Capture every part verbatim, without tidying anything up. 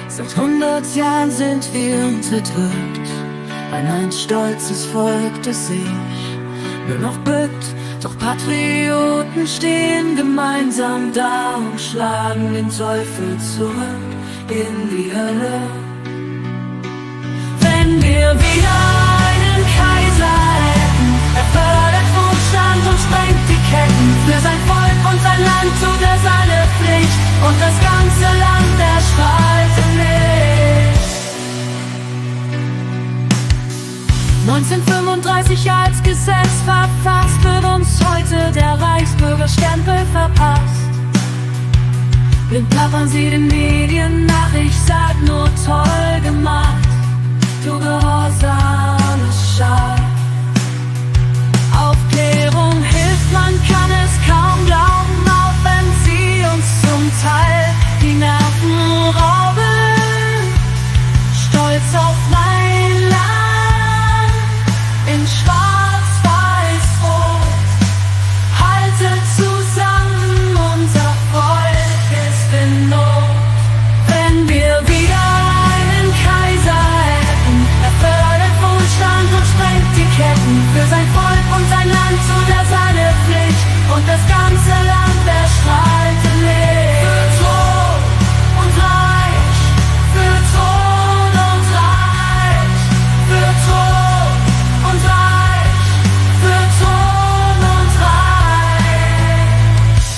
Seit hundert Jahren sind wir unterdrückt, ein einst stolzes Volk, das sich nur noch bückt. Doch Patrioten stehen gemeinsam da und schlagen den Teufel zurück in die Hölle. Wenn wir wieder einen Kaiser hätten, er fördert Wohlstand und sprengt die Ketten. Für sein Volk und sein Land tut er seine Pflicht und das ganze Land erstrahlt im Licht. neunzehnhundertfünfunddreißig als Gesetz verfasst, wird uns heute der Reichsbürgerstempel verpasst. Blind plappern sie den Medien nach, ich sag nur toll gemacht. Du gehorsames Schaf. Aufklärung hilft, man kann es kaum glauben, auch wenn sie uns zum Teil die Nerven rauben. Stolz auf mein Land in schwarz-weiß-rot. Haltet zusammen, unser Volk ist in Not. Wenn wir wieder einen Kaiser hätten, er fördert Wohlstand und sprengt die Ketten. Für sein Volk und sein Land tut er seine Pflicht und das ganze Land erstrahlt im Licht. Für Thron und Reich, für Thron und Reich, für Thron und Reich, für Thron und Reich.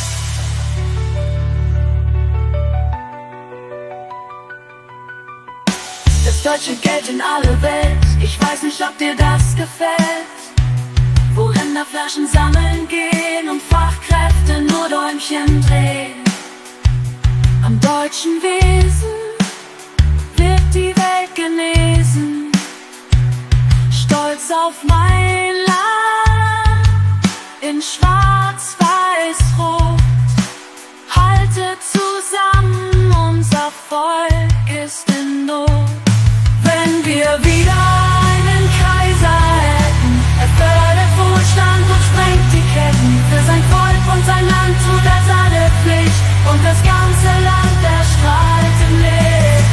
Das deutsche Geld in alle Welt, ich weiß nicht, ob dir das gefällt. Wo Rinderflaschen sammeln gehen und Fachkräfte nur Däumchen drehen. Am deutschen Wesen wird die Welt genesen. Stolz auf mein Land in schwarz-weiß-rot. Haltet zusammen, unser Volk ist in Not. Wenn wir wieder einen Kaiser hätten, er fördert Wohlstand und sprengt die Ketten. Für sein Volk und sein Land tut er seine Pflicht und das ganze Land erstrahlt im Licht.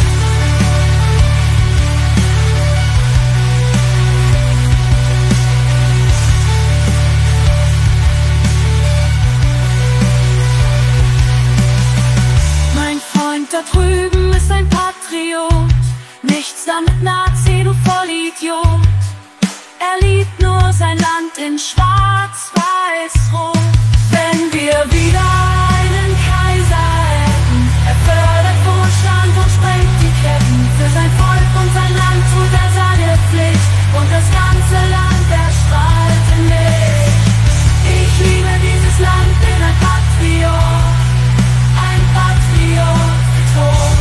Mein Freund da drüben ist ein Patriot. Nichts damit Nazi, du Vollidiot. Er liebt nur sein Land in schwarz-weiß-rot. Wenn wir wieder einen Kaiser hätten, er fördert Wohlstand und sprengt die Ketten. Für sein Volk und sein Land tut er seine Pflicht und das ganze Land erstrahlt im Licht. Ich liebe dieses Land, bin ein Patriot, ein Patriot für Thron.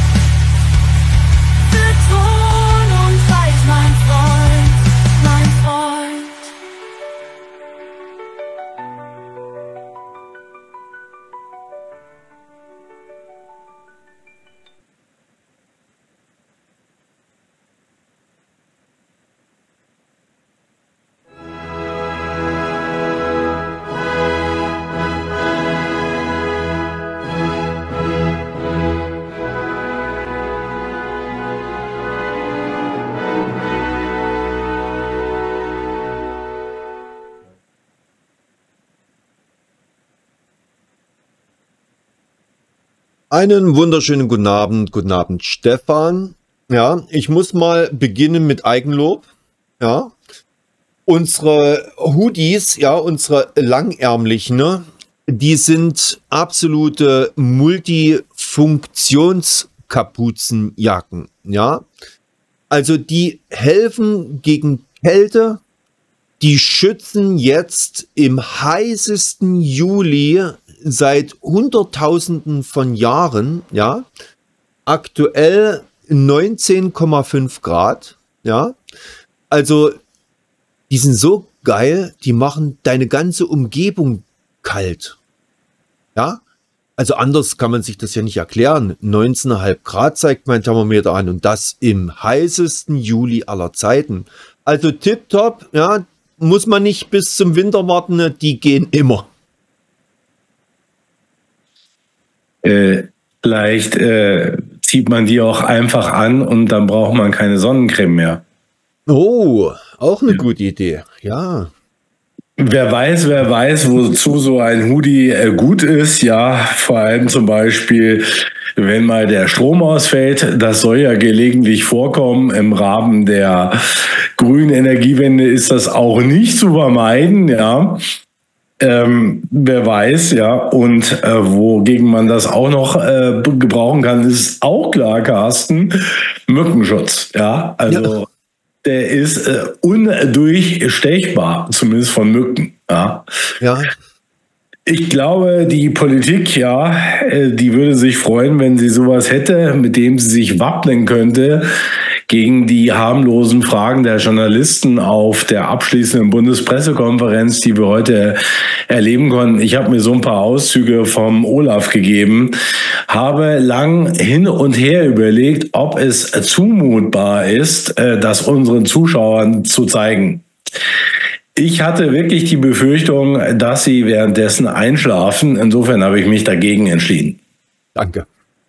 Für Thron und Reich, mein Freund, mein Freund. Einen wunderschönen guten Abend, guten Abend Stefan. Ja, ich muss mal beginnen mit Eigenlob. Ja, unsere Hoodies, ja, unsere langärmlichen, ne, die sind absolute Multifunktionskapuzenjacken. Ja, also die helfen gegen Kälte, die schützen jetzt im heißesten Juli seit Hunderttausenden von Jahren, ja, aktuell neunzehn Komma fünf Grad, ja, also die sind so geil, die machen deine ganze Umgebung kalt, ja, also anders kann man sich das ja nicht erklären. neunzehn Komma fünf Grad zeigt mein Thermometer an und das im heißesten Juli aller Zeiten. Also tipptopp, ja, muss man nicht bis zum Winter warten, die gehen immer. Äh, vielleicht äh, zieht man die auch einfach an und dann braucht man keine Sonnencreme mehr. Oh, auch eine gute Idee, ja. Wer weiß, wer weiß, wozu so ein Hoodie äh, gut ist, ja, vor allem zum Beispiel, wenn mal der Strom ausfällt, das soll ja gelegentlich vorkommen. Im Rahmen der grünen Energiewende ist das auch nicht zu vermeiden, ja. Ähm, wer weiß, ja, und äh, wogegen man das auch noch äh, gebrauchen kann, ist auch klar, Carsten, Mückenschutz, ja, also ja. Der ist äh, undurchstechbar, zumindest von Mücken, ja. Ja. Ich glaube, die Politik, ja, die würde sich freuen, wenn sie sowas hätte, mit dem sie sich wappnen könnte gegen die harmlosen Fragen der Journalisten auf der abschließenden Bundespressekonferenz, die wir heute erleben konnten. Ich habe mir so ein paar Auszüge vom Olaf gegeben, habe lang hin und her überlegt, ob es zumutbar ist, das unseren Zuschauern zu zeigen. Ich hatte wirklich die Befürchtung, dass sie währenddessen einschlafen. Insofern habe ich mich dagegen entschieden. Danke.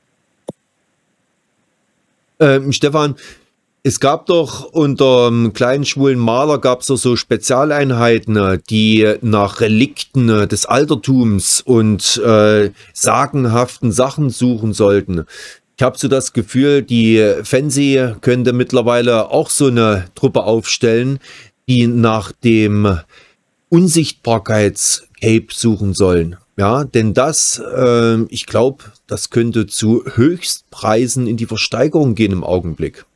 Ähm, Stefan, es gab doch unter dem kleinen schwulen Maler gab es doch so Spezialeinheiten, die nach Relikten des Altertums und äh, sagenhaften Sachen suchen sollten. Ich habe so das Gefühl, die Fancy könnte mittlerweile auch so eine Truppe aufstellen, die nach dem Unsichtbarkeits-Cape suchen sollen. Ja, denn das, äh, ich glaube, das könnte zu Höchstpreisen in die Versteigerung gehen im Augenblick.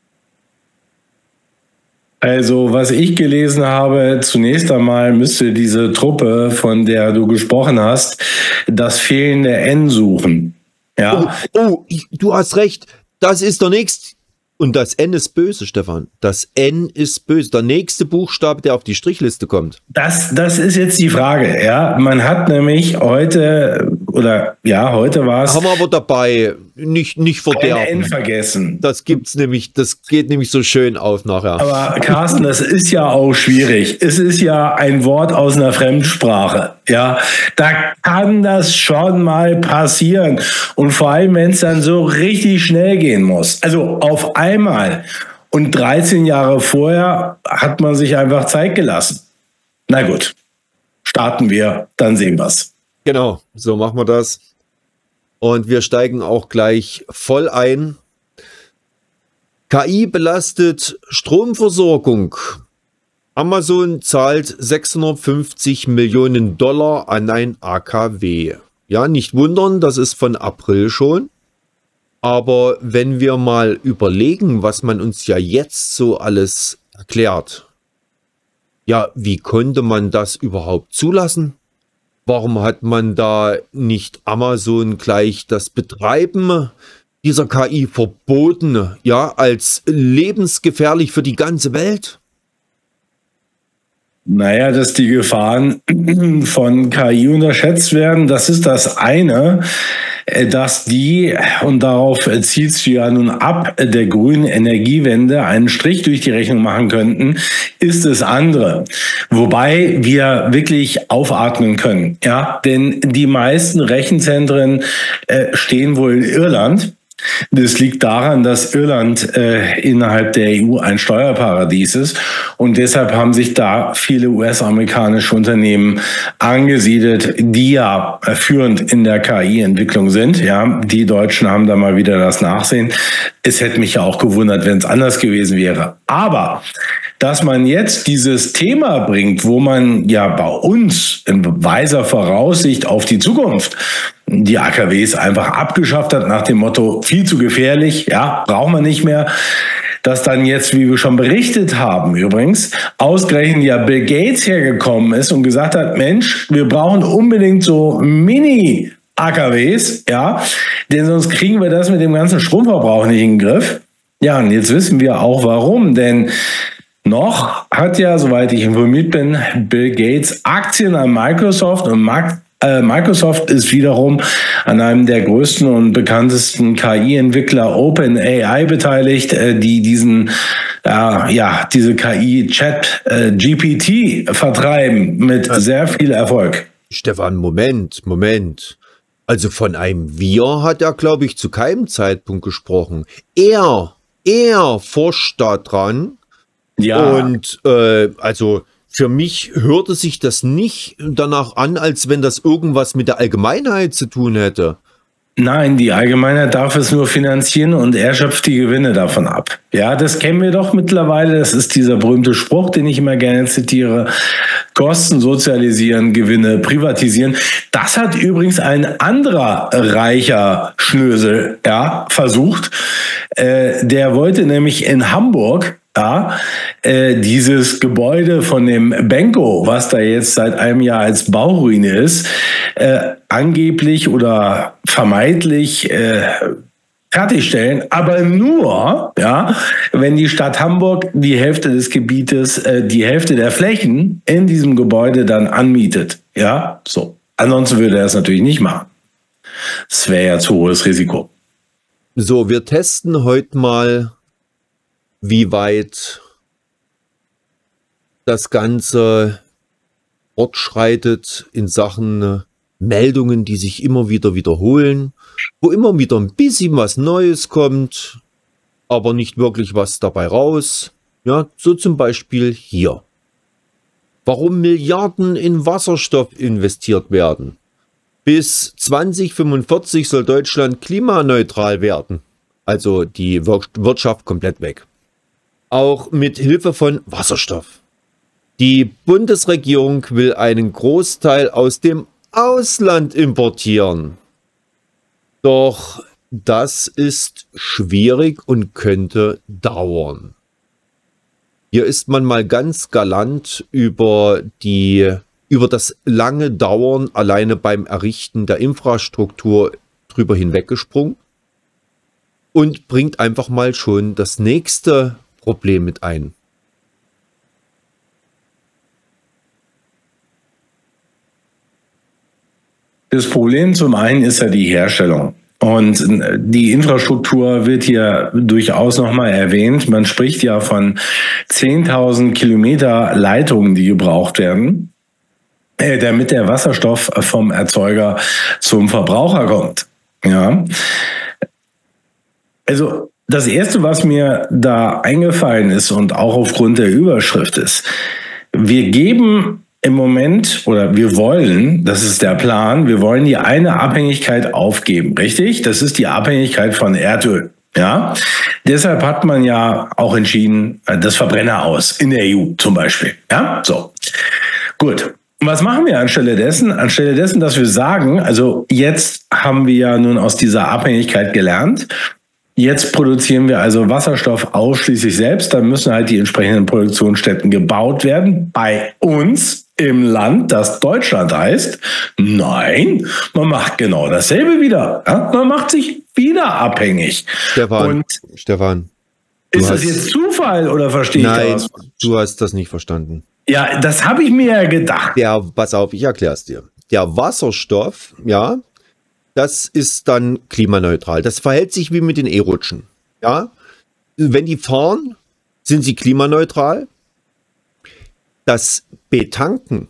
Also, was ich gelesen habe, zunächst einmal müsste diese Truppe, von der du gesprochen hast, das fehlende N suchen. Ja. Oh, oh ich, du hast recht. Das ist der nächste. Und das N ist böse, Stefan. Das N ist böse. Der nächste Buchstabe, der auf die Strichliste kommt. Das, das ist jetzt die Frage. Ja, man hat nämlich heute, oder ja, heute war es. Haben wir aber dabei, nicht, nicht verderben. N vergessen. Das gibt's nämlich, das geht nämlich so schön auf nachher. Aber Carsten, das ist ja auch schwierig. Es ist ja ein Wort aus einer Fremdsprache. Ja, da kann das schon mal passieren. Und vor allem, wenn es dann so richtig schnell gehen muss. Also auf einmal. Und dreizehn Jahre vorher hat man sich einfach Zeit gelassen. Na gut, starten wir, dann sehen wir es. Genau, so machen wir das. Und wir steigen auch gleich voll ein. K I belastet Stromversorgung. Amazon zahlt sechshundertfünfzig Millionen Dollar an ein A K W. Ja, nicht wundern, das ist von April schon. Aber wenn wir mal überlegen, was man uns ja jetzt so alles erklärt. Ja, wie konnte man das überhaupt zulassen? Warum hat man da nicht Amazon gleich das Betreiben dieser K I verboten? Ja, als lebensgefährlich für die ganze Welt? Naja, dass die Gefahren von K I unterschätzt werden, das ist das eine. Dass die, und darauf zielst du ja nun ab, der grünen Energiewende einen Strich durch die Rechnung machen könnten, ist das andere. Wobei wir wirklich aufatmen können. Ja, denn die meisten Rechenzentren äh, stehen wohl in Irland. Das liegt daran, dass Irland äh, innerhalb der E U ein Steuerparadies ist und deshalb haben sich da viele U S-amerikanische Unternehmen angesiedelt, die ja führend in der K I-Entwicklung sind. Ja, die Deutschen haben da mal wieder das Nachsehen. Es hätte mich ja auch gewundert, wenn es anders gewesen wäre. Aber dass man jetzt dieses Thema bringt, wo man ja bei uns in weiser Voraussicht auf die Zukunft die A K Ws einfach abgeschafft hat, nach dem Motto, viel zu gefährlich, ja, braucht man nicht mehr. Dass dann jetzt, wie wir schon berichtet haben übrigens, ausgerechnet ja Bill Gates hergekommen ist und gesagt hat, Mensch, wir brauchen unbedingt so Mini-A K Ws, ja, denn sonst kriegen wir das mit dem ganzen Stromverbrauch nicht in den Griff. Ja, und jetzt wissen wir auch warum, denn noch hat ja, soweit ich informiert bin, Bill Gates Aktien an Microsoft und Markt Microsoft ist wiederum an einem der größten und bekanntesten K I-Entwickler OpenAI beteiligt, die diesen, äh, ja, diese K I-Chat äh, G P T vertreiben mit sehr viel Erfolg. Stefan, Moment, Moment. Also von einem Wir hat er, glaube ich, zu keinem Zeitpunkt gesprochen. Er, er forscht da dran. Ja. Und äh, also für mich hörte sich das nicht danach an, als wenn das irgendwas mit der Allgemeinheit zu tun hätte. Nein, die Allgemeinheit darf es nur finanzieren und er schöpft die Gewinne davon ab. Ja, das kennen wir doch mittlerweile. Das ist dieser berühmte Spruch, den ich immer gerne zitiere. Kosten sozialisieren, Gewinne privatisieren. Das hat übrigens ein anderer reicher Schnösel ja, versucht. Äh, der wollte nämlich in Hamburg ja, äh, dieses Gebäude von dem Benko, was da jetzt seit einem Jahr als Bauruine ist, äh, angeblich oder vermeintlich äh, fertigstellen, aber nur, ja, wenn die Stadt Hamburg die Hälfte des Gebietes, äh, die Hälfte der Flächen in diesem Gebäude dann anmietet. Ja, so. Ansonsten würde er es natürlich nicht machen. Das wäre ja zu hohes Risiko. So, wir testen heute mal, wie weit das Ganze fortschreitet in Sachen Meldungen, die sich immer wieder wiederholen, wo immer wieder ein bisschen was Neues kommt, aber nicht wirklich was dabei raus. Ja, so zum Beispiel hier. Warum Milliarden in Wasserstoff investiert werden. Bis zwanzig fünfundvierzig soll Deutschland klimaneutral werden. Also die Wirtschaft komplett weg. Auch mit Hilfe von Wasserstoff. Die Bundesregierung will einen Großteil aus dem Ausland importieren. Doch das ist schwierig und könnte dauern. Hier ist man mal ganz galant über die, über das lange Dauern alleine beim Errichten der Infrastruktur drüber hinweggesprungen und bringt einfach mal schon das nächste Problem mit ein. Das Problem zum einen ist ja die Herstellung. Und die Infrastruktur wird hier durchaus nochmal erwähnt. Man spricht ja von zehntausend Kilometer Leitungen, die gebraucht werden, äh, damit der Wasserstoff vom Erzeuger zum Verbraucher kommt. Ja. Also das Erste, was mir da eingefallen ist und auch aufgrund der Überschrift ist, wir geben im Moment oder wir wollen, das ist der Plan, wir wollen die eine Abhängigkeit aufgeben, richtig? Das ist die Abhängigkeit von Erdöl. Ja, deshalb hat man ja auch entschieden, das Verbrenner aus in der E U zum Beispiel. Ja, so. Gut. Was machen wir anstelle dessen? Anstelle dessen, dass wir sagen, also jetzt haben wir ja nun aus dieser Abhängigkeit gelernt. Jetzt produzieren wir also Wasserstoff ausschließlich selbst. Dann müssen halt die entsprechenden Produktionsstätten gebaut werden. Bei uns im Land, das Deutschland heißt. Nein, man macht genau dasselbe wieder. Ja? Man macht sich wieder abhängig. Stefan, Und Stefan. Ist das jetzt Zufall oder verstehe ich das? Nein, du hast das nicht verstanden. Ja, das habe ich mir ja gedacht. Der, pass auf, ich erkläre es dir. Der Wasserstoff, ja, das ist dann klimaneutral. Das verhält sich wie mit den E-Rutschen. Ja? Wenn die fahren, sind sie klimaneutral. Das Betanken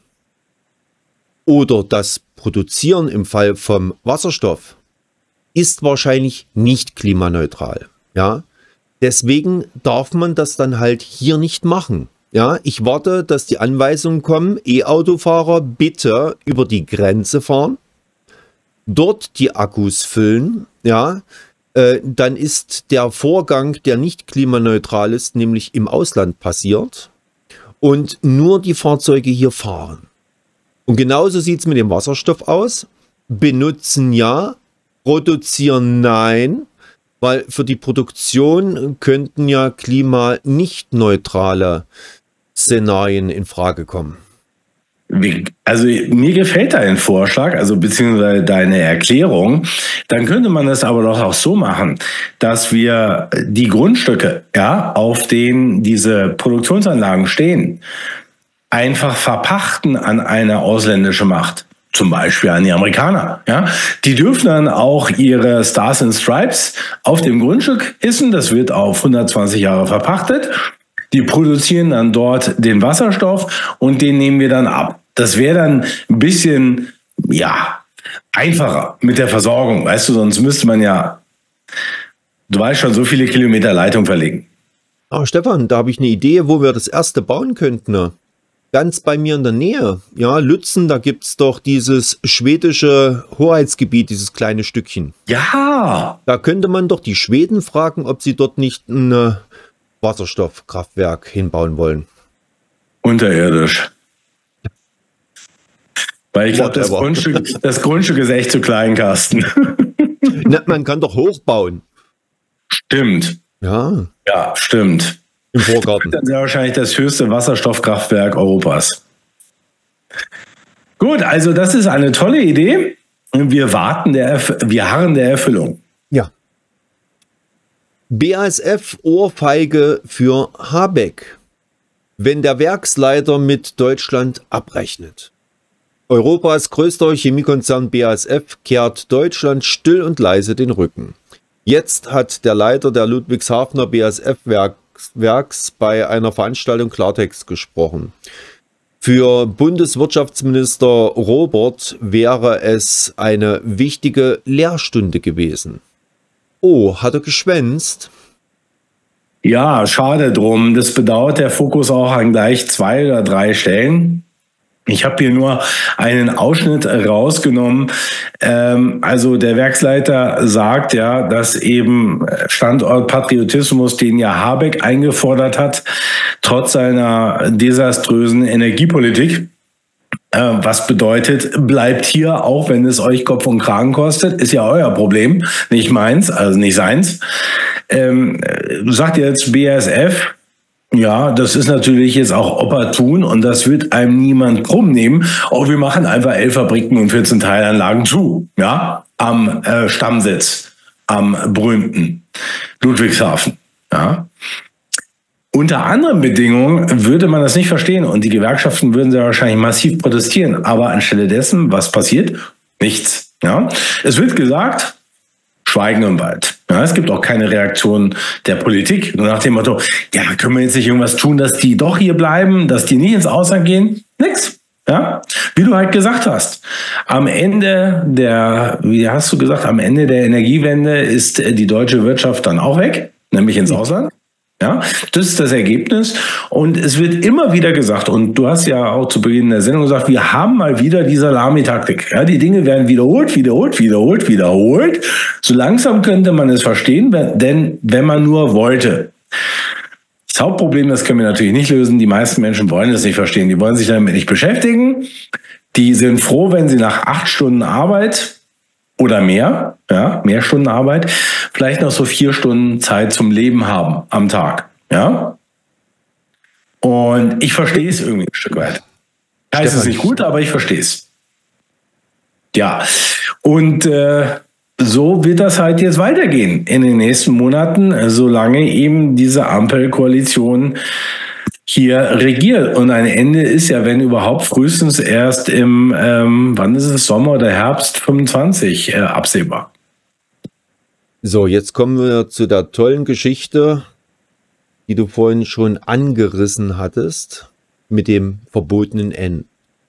oder das Produzieren im Fall vom Wasserstoff ist wahrscheinlich nicht klimaneutral. Ja? Deswegen darf man das dann halt hier nicht machen. Ja? Ich warte, dass die Anweisungen kommen, E-Autofahrer bitte über die Grenze fahren. Dort die Akkus füllen, ja, äh, dann ist der Vorgang, der nicht klimaneutral ist, nämlich im Ausland passiert und nur die Fahrzeuge hier fahren. Und genauso sieht es mit dem Wasserstoff aus. Benutzen ja, produzieren nein, weil für die Produktion könnten ja klima nicht neutrale Szenarien in Frage kommen. Also mir gefällt dein Vorschlag, also beziehungsweise deine Erklärung. Dann könnte man das aber doch auch so machen, dass wir die Grundstücke, ja, auf denen diese Produktionsanlagen stehen, einfach verpachten an eine ausländische Macht. Zum Beispiel an die Amerikaner. Ja? Die dürfen dann auch ihre Stars and Stripes auf dem Grundstück hissen. Das wird auf hundertzwanzig Jahre verpachtet. Die produzieren dann dort den Wasserstoff und den nehmen wir dann ab. Das wäre dann ein bisschen, ja, einfacher mit der Versorgung, weißt du, sonst müsste man ja, du weißt schon, so viele Kilometer Leitung verlegen. Ah, Stefan, da habe ich eine Idee, wo wir das erste bauen könnten. Ne? Ganz bei mir in der Nähe, ja, Lützen, da gibt es doch dieses schwedische Hoheitsgebiet, dieses kleine Stückchen. Ja! Da könnte man doch die Schweden fragen, ob sie dort nicht ein äh, Wasserstoffkraftwerk hinbauen wollen. Unterirdisch. Weil ich glaube, das Grundstück, das Grundstück ist echt zu klein, Carsten. Na, man kann doch hochbauen. Stimmt. Ja. Ja, stimmt. Im Vorgarten. Das ist ja wahrscheinlich das höchste Wasserstoffkraftwerk Europas. Gut, also das ist eine tolle Idee. Wir warten der, Erf wir harren der Erfüllung. Ja. B A S F Ohrfeige für Habeck. Wenn der Werksleiter mit Deutschland abrechnet. Europas größter Chemiekonzern B A S F kehrt Deutschland still und leise den Rücken. Jetzt hat der Leiter der Ludwigshafener B A S F-Werks bei einer Veranstaltung Klartext gesprochen. Für Bundeswirtschaftsminister Robert wäre es eine wichtige Lehrstunde gewesen. Oh, hat er geschwänzt? Ja, schade drum. Das bedauert der Fokus auch an gleich zwei oder drei Stellen. Ich habe hier nur einen Ausschnitt rausgenommen. Ähm, also der Werksleiter sagt ja, dass eben Standortpatriotismus, den ja Habeck eingefordert hat, trotz seiner desaströsen Energiepolitik, äh, was bedeutet, bleibt hier, auch wenn es euch Kopf und Kragen kostet, ist ja euer Problem, nicht meins, also nicht seins. Ähm, sagt jetzt B A S F, ja, das ist natürlich jetzt auch opportun und das wird einem niemand krumm nehmen. Oh, wir machen einfach elf Fabriken und vierzehn Teilanlagen zu, ja, am äh, Stammsitz, am berühmten Ludwigshafen, ja. Unter anderen Bedingungen würde man das nicht verstehen und die Gewerkschaften würden sehr wahrscheinlich massiv protestieren. Aber anstelle dessen, was passiert? Nichts, ja. Es wird gesagt, Schweigen im Wald. Ja, es gibt auch keine Reaktion der Politik. Nur nach dem Motto, ja, können wir jetzt nicht irgendwas tun, dass die doch hier bleiben, dass die nicht ins Ausland gehen? Nix. Ja, wie du halt gesagt hast. Am Ende der, wie hast du gesagt, am Ende der Energiewende ist die deutsche Wirtschaft dann auch weg, nämlich ins Ausland. Ja, das ist das Ergebnis. Und es wird immer wieder gesagt, und du hast ja auch zu Beginn der Sendung gesagt, wir haben mal wieder die Salamitaktik. Ja, die Dinge werden wiederholt, wiederholt, wiederholt, wiederholt. So langsam könnte man es verstehen, denn wenn man nur wollte. Das Hauptproblem, das können wir natürlich nicht lösen. Die meisten Menschen wollen es nicht verstehen. Die wollen sich damit nicht beschäftigen. Die sind froh, wenn sie nach acht Stunden Arbeit oder mehr, ja, mehr Stunden Arbeit, vielleicht noch so vier Stunden Zeit zum Leben haben am Tag, ja. Und ich verstehe es irgendwie ein Stück weit. Heißt es nicht gut, aber ich verstehe es. Ja, und äh, so wird das halt jetzt weitergehen in den nächsten Monaten, solange eben diese Ampelkoalition hier regiert. Und ein Ende ist ja, wenn überhaupt, frühestens erst im, ähm, wann ist es, Sommer oder Herbst fünfundzwanzig äh, absehbar. So, jetzt kommen wir zu der tollen Geschichte, die du vorhin schon angerissen hattest, mit dem verbotenen N.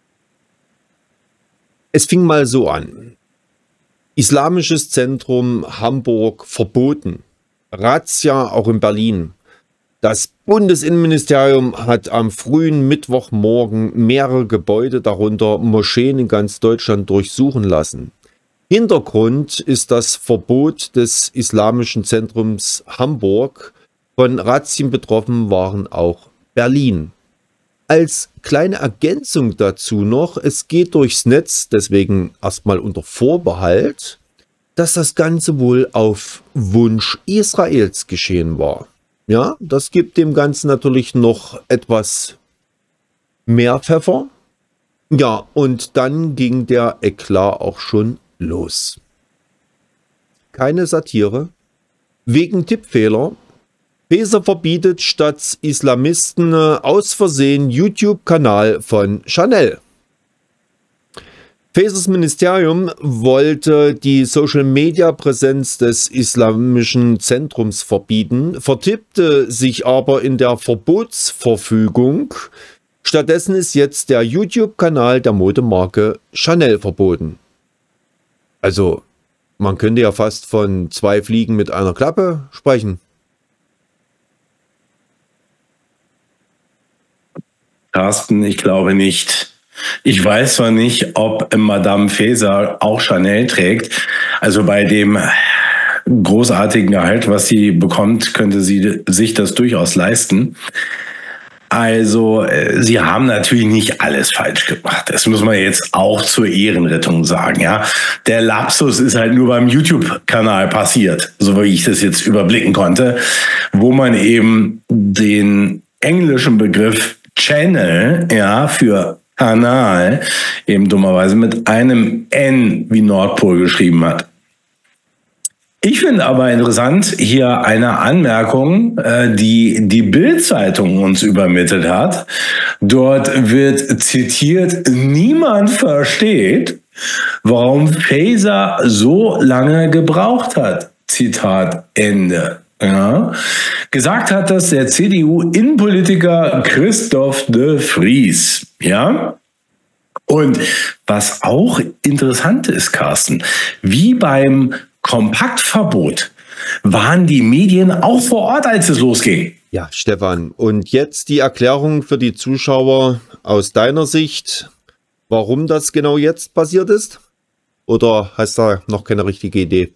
Es fing mal so an. Islamisches Zentrum Hamburg verboten. Razzia auch in Berlin. Das Bundesinnenministerium hat am frühen Mittwochmorgen mehrere Gebäude, darunter Moscheen in ganz Deutschland, durchsuchen lassen. Hintergrund ist das Verbot des Islamischen Zentrums Hamburg. Von Razzien betroffen waren auch Berlin. Als kleine Ergänzung dazu noch, es geht durchs Netz, deswegen erstmal unter Vorbehalt, dass das Ganze wohl auf Wunsch Israels geschehen war. Ja, das gibt dem Ganzen natürlich noch etwas mehr Pfeffer. Ja, und dann ging der Eklat auch schon los. Keine Satire. Wegen Tippfehler. Faeser verbietet statt Islamisten aus Versehen YouTube-Kanal von Chanel. Faesers Ministerium wollte die Social-Media-Präsenz des Islamischen Zentrums verbieten, vertippte sich aber in der Verbotsverfügung. Stattdessen ist jetzt der YouTube-Kanal der Modemarke Chanel verboten. Also, man könnte ja fast von zwei Fliegen mit einer Klappe sprechen. Carsten, ich glaube nicht. Ich weiß zwar nicht, ob Madame Faeser auch Chanel trägt. Also bei dem großartigen Gehalt, was sie bekommt, könnte sie sich das durchaus leisten. Also, sie haben natürlich nicht alles falsch gemacht. Das muss man jetzt auch zur Ehrenrettung sagen, ja. Der Lapsus ist halt nur beim YouTube-Kanal passiert, so wie ich das jetzt überblicken konnte, wo man eben den englischen Begriff Channel, ja, für Kanal eben dummerweise mit einem N wie Nordpol geschrieben hat. Ich finde aber interessant hier eine Anmerkung, die die Bild-Zeitung uns übermittelt hat. Dort wird zitiert: Niemand versteht, warum Faeser so lange gebraucht hat. Zitat Ende. Ja. Gesagt hat das der C D U-Innenpolitiker Christoph de Vries. Ja. Und was auch interessant ist, Carsten, wie beim Kompaktverbot waren die Medien auch vor Ort, als es losging. Ja, Stefan, und jetzt die Erklärung für die Zuschauer aus deiner Sicht, warum das genau jetzt passiert ist? Oder hast du da noch keine richtige Idee?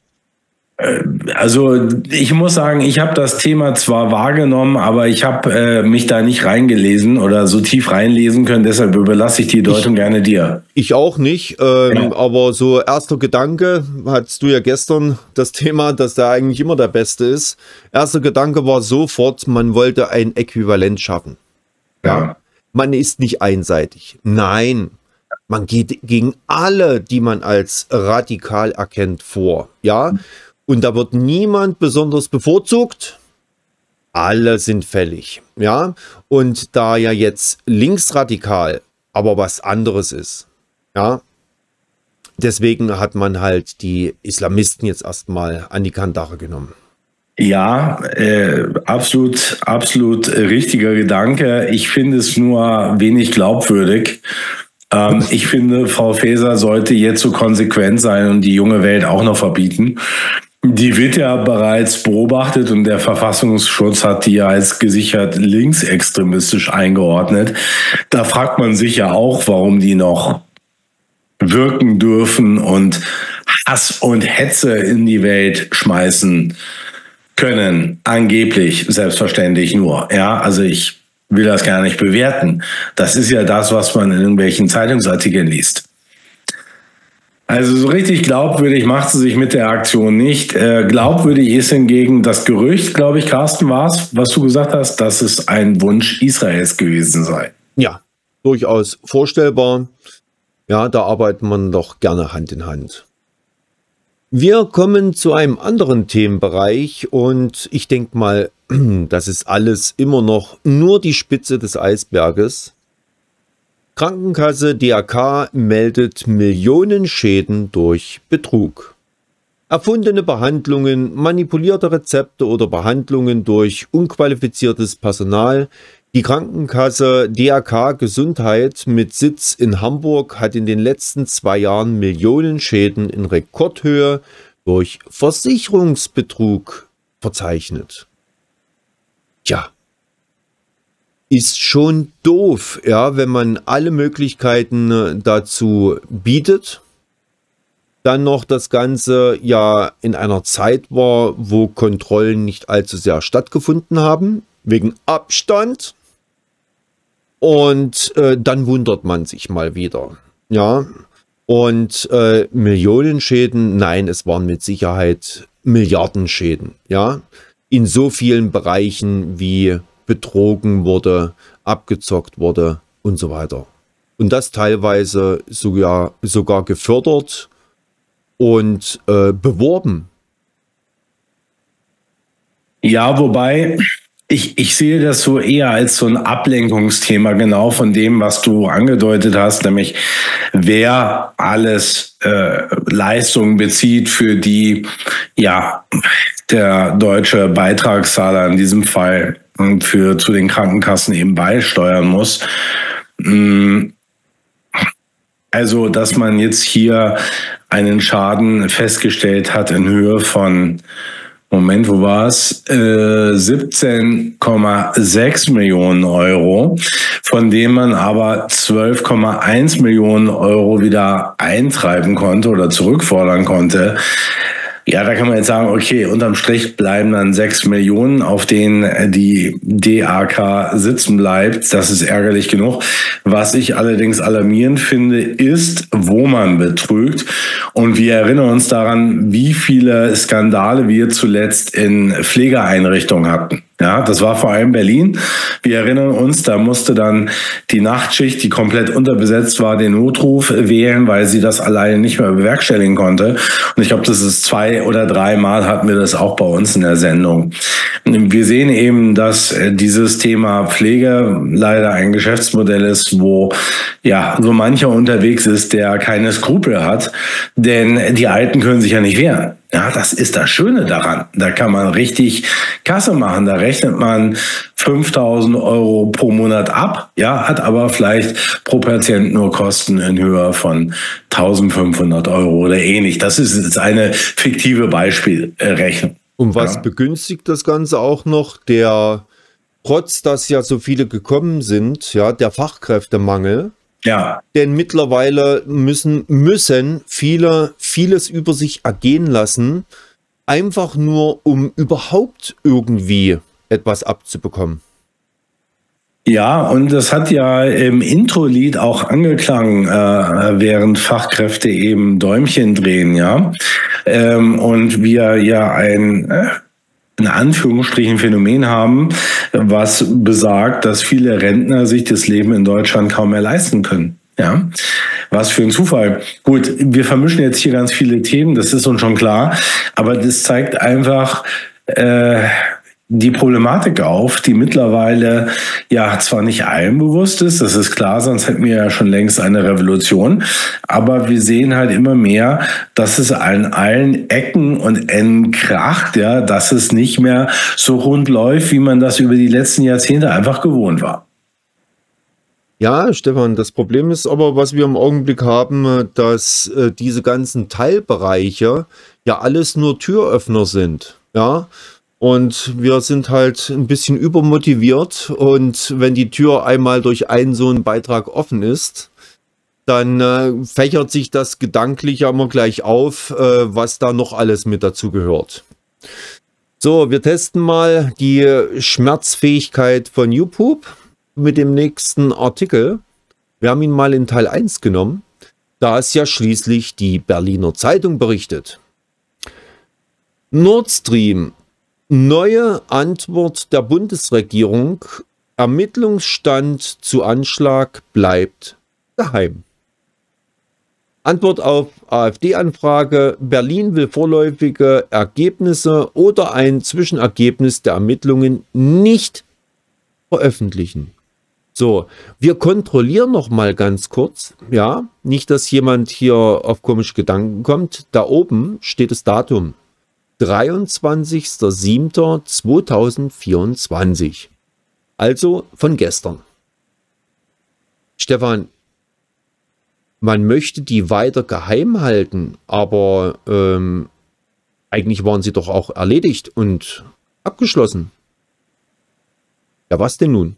Also ich muss sagen, ich habe das Thema zwar wahrgenommen, aber ich habe äh, mich da nicht reingelesen oder so tief reinlesen können, deshalb überlasse ich die Deutung ich, gerne dir. Ich auch nicht, ähm, ja. Aber so erster Gedanke, hattest du ja gestern das Thema, dass der eigentlich immer der Beste ist. Erster Gedanke war sofort, man wollte ein Äquivalent schaffen. Ja. Ja. Man ist nicht einseitig. Nein, man geht gegen alle, die man als radikal erkennt, vor. Ja. Mhm. Und da wird niemand besonders bevorzugt. Alle sind fällig. Ja? Und da ja jetzt linksradikal aber was anderes ist. Ja? Deswegen hat man halt die Islamisten jetzt erstmal an die Kandare genommen. Ja, äh, absolut, absolut richtiger Gedanke. Ich finde es nur wenig glaubwürdig. Ähm, ich finde, Frau Faeser sollte jetzt so konsequent sein und die junge Welt auch noch verbieten. Die wird ja bereits beobachtet und der Verfassungsschutz hat die ja als gesichert linksextremistisch eingeordnet. Da fragt man sich ja auch, warum die noch wirken dürfen und Hass und Hetze in die Welt schmeißen können. Angeblich, selbstverständlich nur. Ja, also ich will das gar nicht bewerten. Das ist ja das, was man in irgendwelchen Zeitungsartikeln liest. Also so richtig glaubwürdig macht sie sich mit der Aktion nicht. Äh, glaubwürdig ist hingegen das Gerücht, glaube ich, Carsten, war es, was du gesagt hast, dass es ein Wunsch Israels gewesen sei. Ja, durchaus vorstellbar. Ja, da arbeitet man doch gerne Hand in Hand. Wir kommen zu einem anderen Themenbereich und ich denke mal, das ist alles immer noch nur die Spitze des Eisberges. Krankenkasse D R K meldet Millionenschäden durch Betrug. Erfundene Behandlungen, manipulierte Rezepte oder Behandlungen durch unqualifiziertes Personal. Die Krankenkasse D R K Gesundheit mit Sitz in Hamburg hat in den letzten zwei Jahren Millionenschäden in Rekordhöhe durch Versicherungsbetrug verzeichnet. Tja. Ist schon doof, ja, wenn man alle Möglichkeiten dazu bietet. Dann noch das Ganze ja in einer Zeit war, wo Kontrollen nicht allzu sehr stattgefunden haben, wegen Abstand. Und äh, dann wundert man sich mal wieder, ja. Und äh, Millionenschäden, nein, es waren mit Sicherheit Milliardenschäden, ja. In so vielen Bereichen wie betrogen wurde, abgezockt wurde und so weiter. Und das teilweise sogar, sogar gefördert und äh, beworben. Ja, wobei ich, ich sehe das so eher als so ein Ablenkungsthema, genau von dem, was du angedeutet hast, nämlich wer alles äh, Leistungen bezieht, für die ja der deutsche Beitragszahler in diesem Fall für zu den Krankenkassen eben beisteuern muss. Also, dass man jetzt hier einen Schaden festgestellt hat in Höhe von, Moment, wo war es? Äh, siebzehn Komma sechs Millionen Euro, von dem man aber zwölf Komma eins Millionen Euro wieder eintreiben konnte oder zurückfordern konnte. Ja, da kann man jetzt sagen, okay, unterm Strich bleiben dann sechs Millionen, auf denen die D A K sitzen bleibt. Das ist ärgerlich genug. Was ich allerdings alarmierend finde, ist, wo man betrügt. Und wir erinnern uns daran, wie viele Skandale wir zuletzt in Pflegeeinrichtungen hatten. Ja, das war vor allem Berlin. Wir erinnern uns, da musste dann die Nachtschicht, die komplett unterbesetzt war, den Notruf wählen, weil sie das alleine nicht mehr bewerkstelligen konnte. Und ich glaube, das ist zwei oder dreimal hatten wir das auch bei uns in der Sendung. Wir sehen eben, dass dieses Thema Pflege leider ein Geschäftsmodell ist, wo ja so mancher unterwegs ist, der keine Skrupel hat, denn die Alten können sich ja nicht wehren. Ja, das ist das Schöne daran. Da kann man richtig Kasse machen. Da rechnet man fünftausend Euro pro Monat ab, ja, hat aber vielleicht pro Patient nur Kosten in Höhe von eintausendfünfhundert Euro oder ähnlich. Das ist jetzt eine fiktive Beispielrechnung. Und was ja. begünstigt das Ganze auch noch? Der, trotz dass ja so viele gekommen sind, ja, der Fachkräftemangel. Ja. Denn mittlerweile müssen, müssen viele vieles über sich ergehen lassen, einfach nur, um überhaupt irgendwie etwas abzubekommen. Ja, und das hat ja im Intro-Lied auch angeklangen, äh, während Fachkräfte eben Däumchen drehen, ja. Ähm, und wir ja ein... Äh, in Anführungsstrichen Phänomen haben, was besagt, dass viele Rentner sich das Leben in Deutschland kaum mehr leisten können. Ja, was für ein Zufall. Gut, wir vermischen jetzt hier ganz viele Themen, das ist uns schon klar, aber das zeigt einfach äh, die Problematik auf, die mittlerweile ja zwar nicht allen bewusst ist, das ist klar, sonst hätten wir ja schon längst eine Revolution, aber wir sehen halt immer mehr, dass es an allen Ecken und Enden kracht, ja, dass es nicht mehr so rund läuft, wie man das über die letzten Jahrzehnte einfach gewohnt war. Ja, Stefan, das Problem ist aber, was wir im Augenblick haben, dass äh, diese ganzen Teilbereiche ja alles nur Türöffner sind, ja. Und wir sind halt ein bisschen übermotiviert und wenn die Tür einmal durch einen so einen Beitrag offen ist, dann äh, fächert sich das gedanklich ja immer gleich auf, äh, was da noch alles mit dazu gehört. So, wir testen mal die Schmerzfähigkeit von YouPoop mit dem nächsten Artikel. Wir haben ihn mal in Teil eins genommen, da es ja schließlich die Berliner Zeitung berichtet. Nord Stream. Neue Antwort der Bundesregierung. Ermittlungsstand zu Anschlag bleibt geheim. Antwort auf AfD-Anfrage. Berlin will vorläufige Ergebnisse oder ein Zwischenergebnis der Ermittlungen nicht veröffentlichen. So, wir kontrollieren noch mal ganz kurz. Ja, nicht, dass jemand hier auf komische Gedanken kommt. Da oben steht das Datum. dreiundzwanzigster siebter zweitausendvierundzwanzig. Also von gestern. Stefan, man möchte die weiter geheim halten, aber ähm, eigentlich waren sie doch auch erledigt und abgeschlossen. Ja, was denn nun?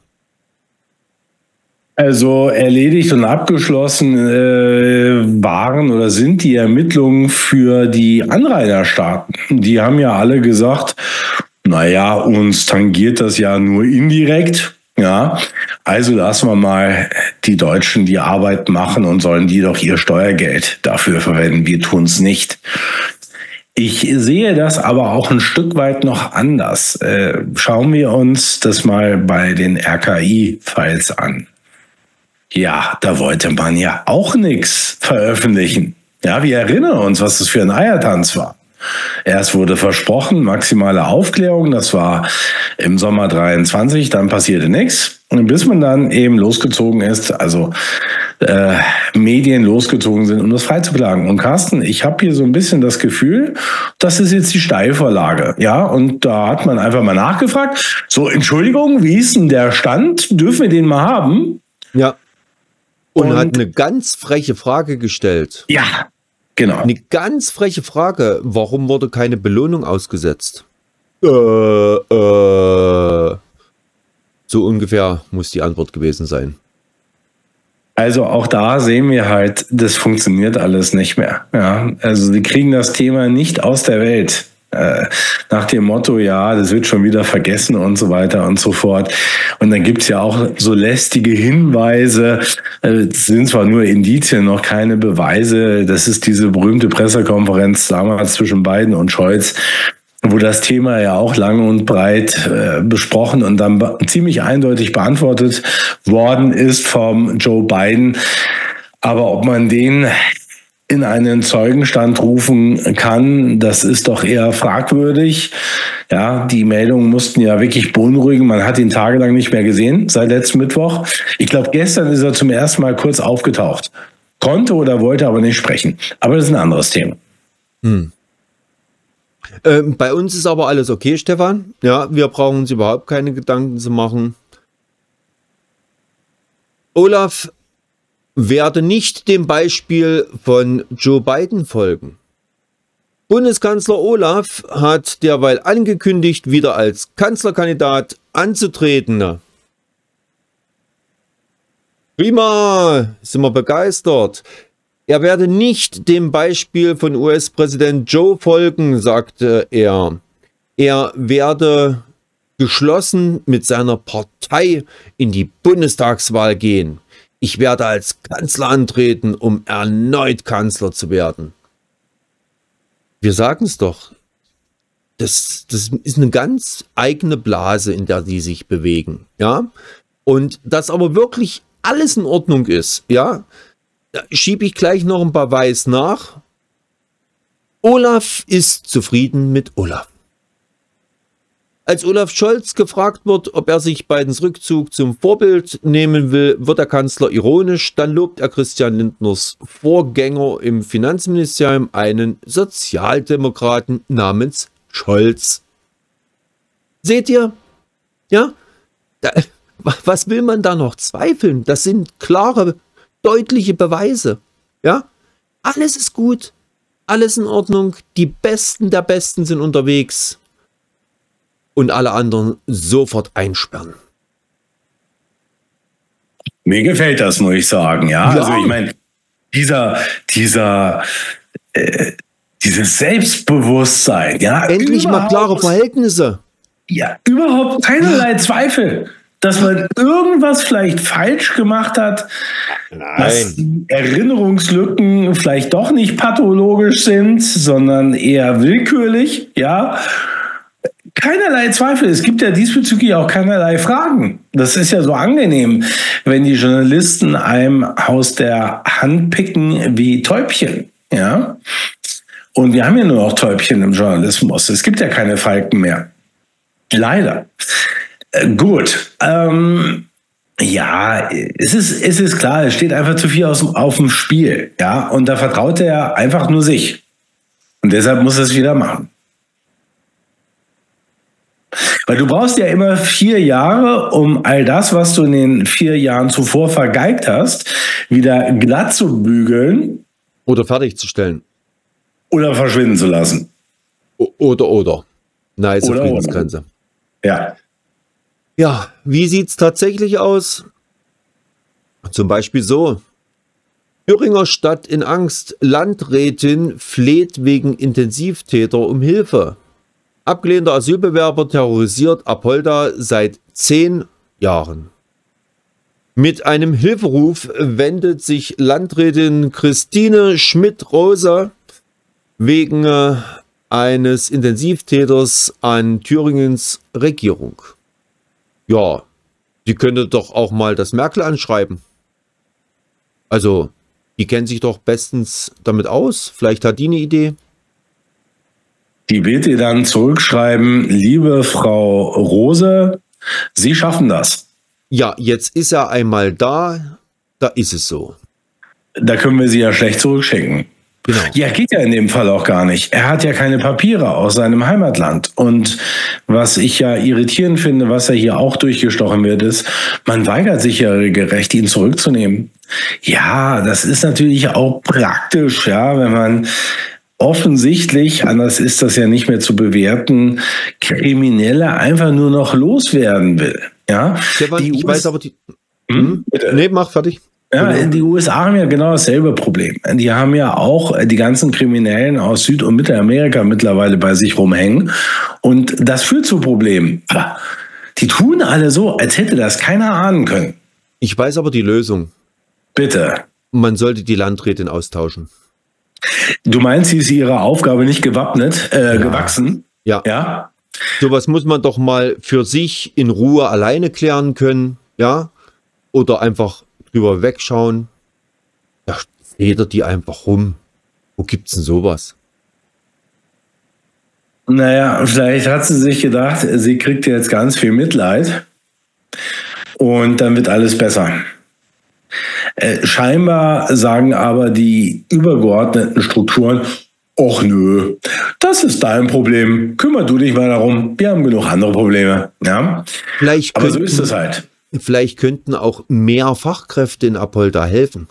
Also erledigt und abgeschlossen äh, waren oder sind die Ermittlungen für die Anrainerstaaten. Die haben ja alle gesagt, naja, uns tangiert das ja nur indirekt. Ja, also lassen wir mal die Deutschen die Arbeit machen und sollen die doch ihr Steuergeld dafür verwenden. Wir tun es nicht. Ich sehe das aber auch ein Stück weit noch anders. Äh, schauen wir uns das mal bei den R K I-Files an. Ja, da wollte man ja auch nichts veröffentlichen. Ja, wir erinnern uns, was das für ein Eiertanz war. Erst wurde versprochen, maximale Aufklärung, das war im Sommer dreiundzwanzig, dann passierte nichts. Und bis man dann eben losgezogen ist, also äh, Medien losgezogen sind, um das freizuklagen. Und Carsten, ich habe hier so ein bisschen das Gefühl, das ist jetzt die Steilvorlage. Ja, und da hat man einfach mal nachgefragt, so, Entschuldigung, wie ist denn der Stand? Dürfen wir den mal haben? Ja. Und, und hat eine ganz freche Frage gestellt. Ja. Genau. Eine ganz freche Frage. Warum wurde keine Belohnung ausgesetzt? Äh, äh, so ungefähr muss die Antwort gewesen sein. Also auch da sehen wir halt, das funktioniert alles nicht mehr. Ja, also sie kriegen das Thema nicht aus der Welt. Äh, nach dem Motto, ja, das wird schon wieder vergessen und so weiter und so fort. Und dann gibt's ja auch so lästige Hinweise, äh, das sind zwar nur Indizien, noch keine Beweise. Das ist diese berühmte Pressekonferenz damals zwischen Biden und Scholz, wo das Thema ja auch lang und breit äh, besprochen und dann be- ziemlich eindeutig beantwortet worden ist vom Joe Biden. Aber ob man den in einen Zeugenstand rufen kann, das ist doch eher fragwürdig. Ja, die Meldungen mussten ja wirklich beunruhigen. Man hat ihn tagelang nicht mehr gesehen, seit letzten Mittwoch. Ich glaube, gestern ist er zum ersten Mal kurz aufgetaucht. Konnte oder wollte aber nicht sprechen. Aber das ist ein anderes Thema. Hm. Ähm, bei uns ist aber alles okay, Stefan. Ja, wir brauchen uns überhaupt keine Gedanken zu machen. Olaf werde nicht dem Beispiel von Joe Biden folgen. Bundeskanzler Olaf hat derweil angekündigt, wieder als Kanzlerkandidat anzutreten. Prima, sind wir begeistert. Er werde nicht dem Beispiel von U S-Präsident Joe folgen, sagte er. Er werde geschlossen mit seiner Partei in die Bundestagswahl gehen. Ich werde als Kanzler antreten, um erneut Kanzler zu werden. Wir sagen es doch. Das, das ist eine ganz eigene Blase, in der die sich bewegen. Ja? Und dass aber wirklich alles in Ordnung ist, ja, da schiebe ich gleich noch ein paar Weiß nach. Olaf ist zufrieden mit Olaf. Als Olaf Scholz gefragt wird, ob er sich Bidens Rückzug zum Vorbild nehmen will, wird der Kanzler ironisch. Dann lobt er Christian Lindners Vorgänger im Finanzministerium, einen Sozialdemokraten namens Scholz. Seht ihr? Ja? Da, was will man da noch zweifeln? Das sind klare, deutliche Beweise. Ja? Alles ist gut. Alles in Ordnung. Die Besten der Besten sind unterwegs. Und alle anderen sofort einsperren. Mir gefällt das, muss ich sagen. Ja, ja. Also ich meine, dieser, dieser, äh, dieses Selbstbewusstsein, ja. Endlich mal klare Verhältnisse. Ja, überhaupt keinerlei Zweifel, dass man irgendwas vielleicht falsch gemacht hat, Nein. dass Erinnerungslücken vielleicht doch nicht pathologisch sind, sondern eher willkürlich, ja. Keinerlei Zweifel. Es gibt ja diesbezüglich auch keinerlei Fragen. Das ist ja so angenehm, wenn die Journalisten einem aus der Hand picken wie Täubchen. Ja? Und wir haben ja nur noch Täubchen im Journalismus. Es gibt ja keine Falken mehr. Leider. Äh, gut. Ähm, ja, es ist, es ist klar, es steht einfach zu viel aus, auf dem Spiel. Ja? Und da vertraut er einfach nur sich. Und deshalb muss er es wieder machen. Weil du brauchst ja immer vier Jahre, um all das, was du in den vier Jahren zuvor vergeigt hast, wieder glatt zu bügeln. Oder fertigzustellen. Oder verschwinden zu lassen. O oder, oder. Nice Oder, Friedensgrenze. Ja. Ja, wie sieht es tatsächlich aus? Zum Beispiel so. Thüringer Stadt in Angst. Landrätin fleht wegen Intensivtäter um Hilfe. Abgelehnter Asylbewerber terrorisiert Apolda seit zehn Jahren. Mit einem Hilferuf wendet sich Landrätin Christine Schmidt-Rose wegen äh, eines Intensivtäters an Thüringens Regierung. Ja, die könnte doch auch mal das Merkel anschreiben. Also, die kennt sich doch bestens damit aus. Vielleicht hat die eine Idee. Die wird ihr dann zurückschreiben, liebe Frau Rose, Sie schaffen das. Ja, jetzt ist er einmal da, da ist es so. Da können wir sie ja schlecht zurückschicken. Genau. Ja, geht ja in dem Fall auch gar nicht. Er hat ja keine Papiere aus seinem Heimatland. Und was ich ja irritierend finde, was ja hier auch durchgestochen wird, ist, man weigert sich ja regelrecht, ihn zurückzunehmen. Ja, das ist natürlich auch praktisch, ja, wenn man offensichtlich, anders ist das ja nicht mehr zu bewerten, Kriminelle einfach nur noch loswerden will. Ja, Stefan, die ich U S weiß aber die. Hm? Hm? Nee, mach fertig. Ja, die U S A haben ja genau dasselbe Problem. Die haben ja auch die ganzen Kriminellen aus Süd- und Mittelamerika mittlerweile bei sich rumhängen. Und das führt zu Problemen. Die tun alle so, als hätte das keiner ahnen können. Ich weiß aber die Lösung. Bitte. Man sollte die Landrätin austauschen. Du meinst, sie ist ihrer Aufgabe nicht gewappnet, äh, ja. gewachsen? Ja. Ja. Sowas muss man doch mal für sich in Ruhe alleine klären können, ja? Oder einfach drüber wegschauen. Da federt die einfach rum. Wo gibt's denn sowas? Naja, vielleicht hat sie sich gedacht, sie kriegt jetzt ganz viel Mitleid und dann wird alles besser. Äh, scheinbar sagen aber die übergeordneten Strukturen, och nö, das ist dein Problem, kümmer du dich mal darum, wir haben genug andere Probleme. Ja? Vielleicht aber könnten, so ist es halt. Vielleicht könnten auch mehr Fachkräfte in Apolda helfen.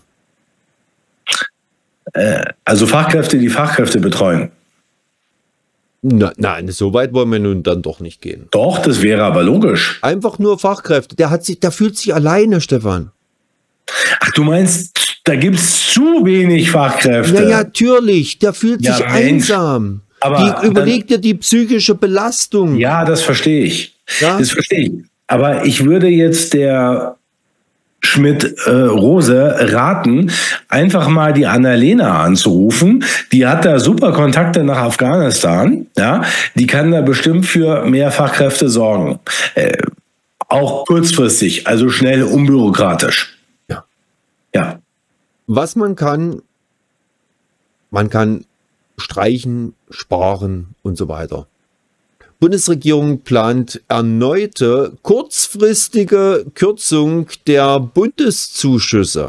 Äh, also Fachkräfte, die Fachkräfte betreuen. Na, nein, so weit wollen wir nun dann doch nicht gehen. Doch, das wäre aber logisch. Einfach nur Fachkräfte. Der hat sich, der fühlt sich alleine, Stefan. Ach, du meinst, da gibt es zu wenig Fachkräfte? Ja, ja, natürlich. Der fühlt ja, sich Mensch. einsam. Aber die, überleg dir die psychische Belastung. Ja, das verstehe ich. Ja? Das verstehe ich. Aber ich würde jetzt der Schmidt-Rose äh, raten, einfach mal die Annalena anzurufen. Die hat da super Kontakte nach Afghanistan. Ja? Die kann da bestimmt für mehr Fachkräfte sorgen. Äh, auch kurzfristig, also schnell, unbürokratisch. Ja. Ja. Was man kann, man kann streichen, sparen und so weiter. Bundesregierung plant erneute kurzfristige Kürzung der Bundeszuschüsse.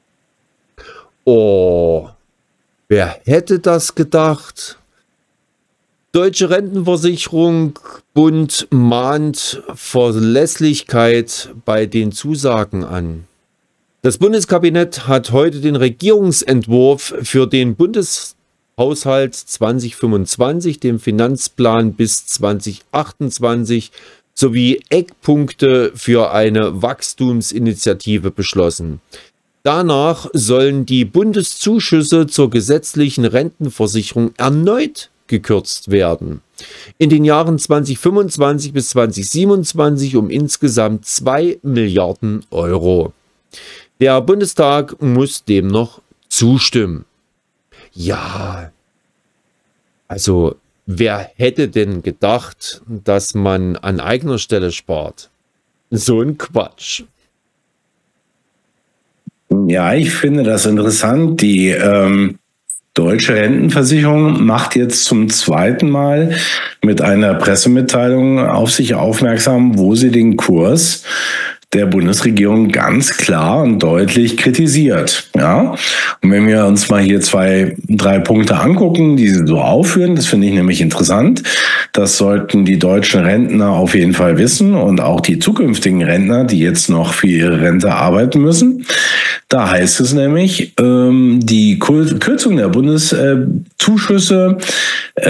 Oh, wer hätte das gedacht? Deutsche Rentenversicherung Bund mahnt Verlässlichkeit bei den Zusagen an. Das Bundeskabinett hat heute den Regierungsentwurf für den Bundeshaushalt zwanzig fünfundzwanzig, dem Finanzplan bis zwanzig achtundzwanzig sowie Eckpunkte für eine Wachstumsinitiative beschlossen. Danach sollen die Bundeszuschüsse zur gesetzlichen Rentenversicherung erneut gekürzt werden. In den Jahren zwanzig fünfundzwanzig bis zwanzig siebenundzwanzig um insgesamt zwei Milliarden Euro. Der Bundestag muss dem noch zustimmen. Ja, also wer hätte denn gedacht, dass man an eigener Stelle spart? So ein Quatsch. Ja, ich finde das interessant. Die ähm, Deutsche Rentenversicherung macht jetzt zum zweiten Mal mit einer Pressemitteilung auf sich aufmerksam, wo sie den Kurs der Bundesregierung ganz klar und deutlich kritisiert. Ja? Und wenn wir uns mal hier zwei, drei Punkte angucken, die sie so aufführen, das finde ich nämlich interessant. Das sollten die deutschen Rentner auf jeden Fall wissen und auch die zukünftigen Rentner, die jetzt noch für ihre Rente arbeiten müssen. Da heißt es nämlich, ähm, die Kürzung der Bundeszuschüsse äh,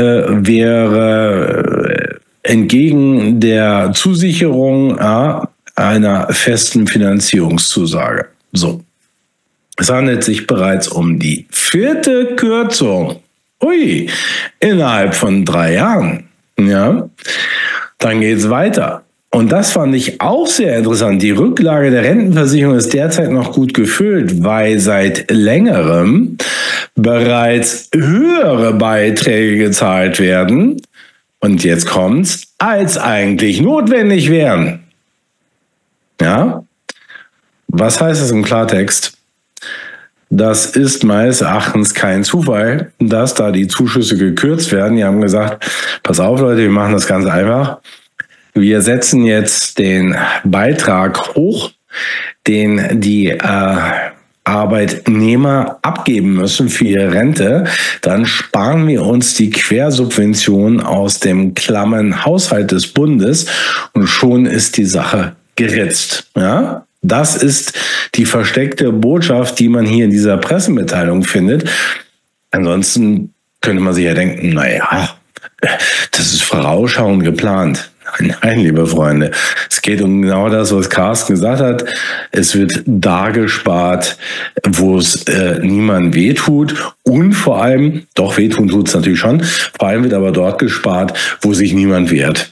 wäre entgegen der Zusicherung äh, einer festen Finanzierungszusage. So. Es handelt sich bereits um die vierte Kürzung. Ui, innerhalb von drei Jahren. Ja. Dann geht's weiter. Und das fand ich auch sehr interessant. Die Rücklage der Rentenversicherung ist derzeit noch gut gefüllt, weil seit längerem bereits höhere Beiträge gezahlt werden. Und jetzt kommt's, als eigentlich notwendig wären. Ja, was heißt das im Klartext? Das ist meines Erachtens kein Zufall, dass da die Zuschüsse gekürzt werden. Die haben gesagt, pass auf Leute, wir machen das ganz einfach. Wir setzen jetzt den Beitrag hoch, den die äh, Arbeitnehmer abgeben müssen für ihre Rente. Dann sparen wir uns die Quersubvention aus dem klammen Haushalt des Bundes und schon ist die Sache geritzt. Ja? Das ist die versteckte Botschaft, die man hier in dieser Pressemitteilung findet. Ansonsten könnte man sich ja denken, naja, das ist vorausschauend geplant. Nein, liebe Freunde, es geht um genau das, was Carsten gesagt hat. Es wird da gespart, wo es äh, niemand wehtut und vor allem, doch wehtun tut es natürlich schon, vor allem wird aber dort gespart, wo sich niemand wehrt.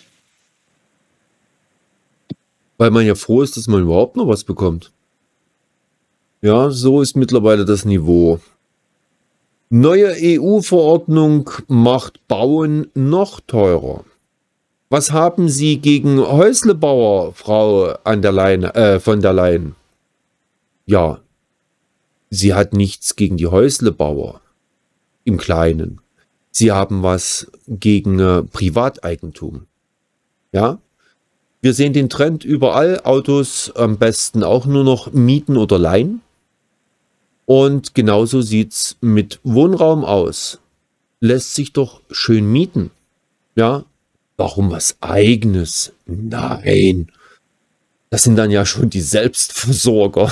Weil man ja froh ist, dass man überhaupt noch was bekommt. Ja, so ist mittlerweile das Niveau. Neue E U-Verordnung macht Bauen noch teurer. Was haben Sie gegen Häuslebauer, Frau an der Leyen, äh, von der Leyen? Ja, sie hat nichts gegen die Häuslebauer im Kleinen. Sie haben was gegen äh, Privateigentum. Ja, wir sehen den Trend überall, Autos am besten auch nur noch mieten oder leihen. Und genauso sieht es mit Wohnraum aus. Lässt sich doch schön mieten. Ja, warum was Eigenes? Nein. Das sind dann ja schon die Selbstversorger.